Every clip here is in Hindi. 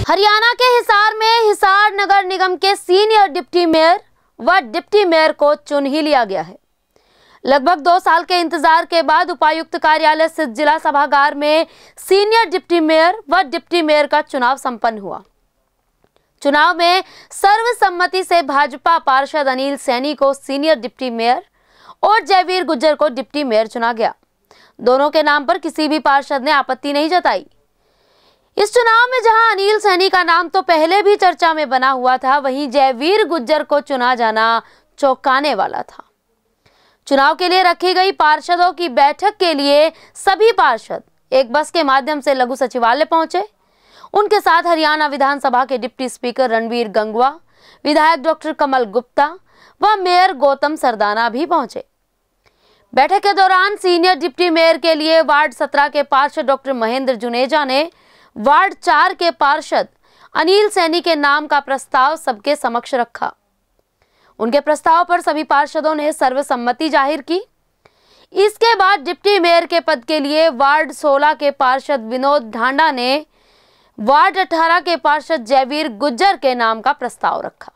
हरियाणा के हिसार में हिसार नगर निगम के सीनियर डिप्टी मेयर व डिप्टी मेयर को चुन ही लिया गया है। लगभग 2 साल के इंतजार के बाद उपायुक्त कार्यालय स्थित जिला सभागार में सीनियर डिप्टी मेयर व डिप्टी मेयर का चुनाव संपन्न हुआ। चुनाव में सर्वसम्मति से भाजपा पार्षद अनिल सैनी को सीनियर डिप्टी मेयर और जयवीर गुज्जर को डिप्टी मेयर चुना गया। दोनों के नाम पर किसी भी पार्षद ने आपत्ति नहीं जताई। इस चुनाव में जहां अनिल सैनी का नाम तो पहले भी चर्चा में बना हुआ था, वहीं जयवीर गुज्जर को चुना जाना चौंकाने वाला था। चुनाव के लिए रखी गई पार्षदों की बैठक के लिए सभी पार्षद एक बस के माध्यम से लघु सचिवालय पहुंचे। उनके साथ हरियाणा विधानसभा के डिप्टी स्पीकर रणवीर गंगवा, विधायक डॉक्टर कमल गुप्ता व मेयर गौतम सरदाना भी पहुंचे। बैठक के दौरान सीनियर डिप्टी मेयर के लिए वार्ड 17 के पार्षद डॉक्टर महेंद्र जुनेजा ने वार्ड 4 के पार्षद अनिल सैनी के नाम का प्रस्ताव सबके समक्ष रखा। उनके प्रस्ताव पर सभी पार्षदों ने सर्वसम्मति जाहिर की। इसके बाद डिप्टी मेयर के पद के लिए वार्ड 16 के पार्षद विनोद ढांडा ने वार्ड 18 के पार्षद जयवीर गुज्जर के नाम का प्रस्ताव रखा।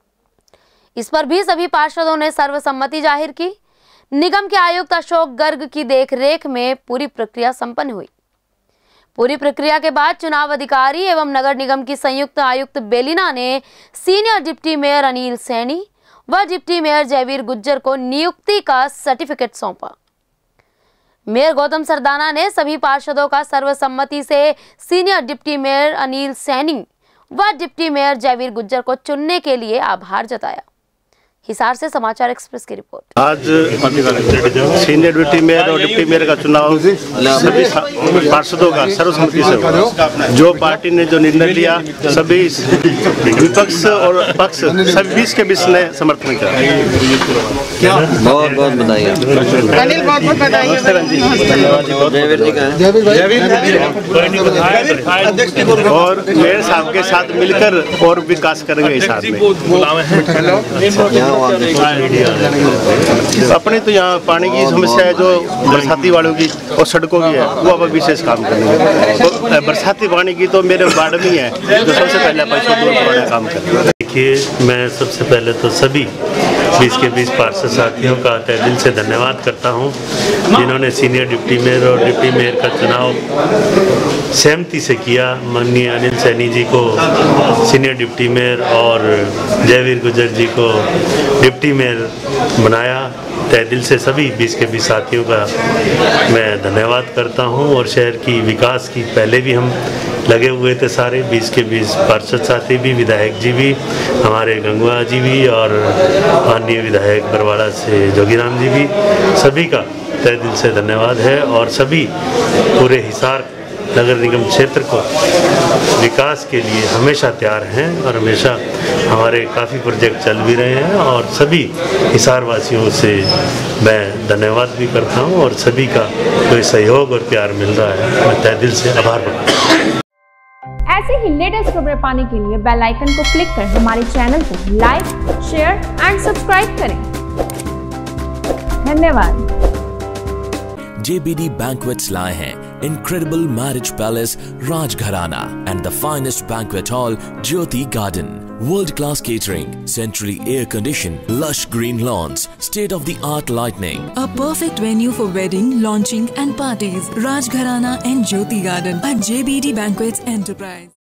इस पर भी सभी पार्षदों ने सर्वसम्मति जाहिर की। निगम के आयुक्त अशोक गर्ग की देखरेख में पूरी प्रक्रिया संपन्न हुई। पूरी प्रक्रिया के बाद चुनाव अधिकारी एवं नगर निगम की संयुक्त आयुक्त बेलिना ने senior deputy mayor Anil Saini व डिप्टी मेयर जयवीर गुज्जर को नियुक्ति का सर्टिफिकेट सौंपा। मेयर गौतम सरदाना ने सभी पार्षदों का सर्वसम्मति से senior deputy mayor Anil Saini व डिप्टी मेयर जयवीर गुज्जर को चुनने के लिए आभार जताया। हिसार से समाचार एक्सप्रेस की रिपोर्ट। आज सीनियर डिप्टी मेयर और डिप्टी मेयर का चुनाव सभी पार्षदों का सर्वसम्मति से हुआ। जो पार्टी ने जो निर्णय लिया, सभी विपक्ष और पक्ष सभी 20 के 20 ने समर्थन किया। बहुत बहुत बधाई। अनिल बहुत बहुत बधाई। और मेयर साहब के साथ मिलकर और विकास करेंगे हिसार में। अपने तो यहाँ पानी की समस्या है, जो बरसाती वालों की और सड़कों की है, वो अब विशेष काम करेंगे। तो बरसाती पानी की तो मेरे वार्ड में है, जो सबसे पहले काम करेंगे। देखिए, मैं सबसे पहले तो सभी 20 के 20 पार्षद साथियों का तहे दिल से धन्यवाद करता हूं, जिन्होंने सीनियर डिप्टी मेयर और डिप्टी मेयर का चुनाव सहमति से किया। माननीय अनिल सैनी जी को सीनियर डिप्टी मेयर और जयवीर गुज्जर जी को डिप्टी मेयर बनाया। तहे दिल से सभी 20 के 20 साथियों का मैं धन्यवाद करता हूं। और शहर की विकास की पहले भी हम लगे हुए थे, सारे 20 के 20 पार्षद साथी भी, विधायक जी भी, हमारे गंगवा जी भी और माननीय विधायक बरवाड़ा से जोगीराम जी भी, सभी का तहे दिल से धन्यवाद है। और सभी पूरे हिसार नगर निगम क्षेत्र को विकास के लिए हमेशा तैयार हैं और हमेशा हमारे काफ़ी प्रोजेक्ट चल भी रहे हैं। और सभी हिसार वासियों से मैं धन्यवाद भी करता हूं और सभी का कोई सहयोग और प्यार मिल रहा है, मैं तहे दिल से आभार मानता हूं। ऐसे ही लेटेस्ट खबरें पाने के लिए बेल आइकन को क्लिक कर हमारे चैनल को लाइक, शेयर एंड सब्सक्राइब करें। धन्यवाद। JBD Banquets लाए हैं incredible marriage palace Rajgharana and the finest banquet hall Jyoti Garden. World-class catering, centrally air-conditioned, lush green lawns, state-of-the-art lighting. A perfect venue for wedding, launching and parties. Rajgharana and Jyoti Garden at JBD Banquets Enterprise.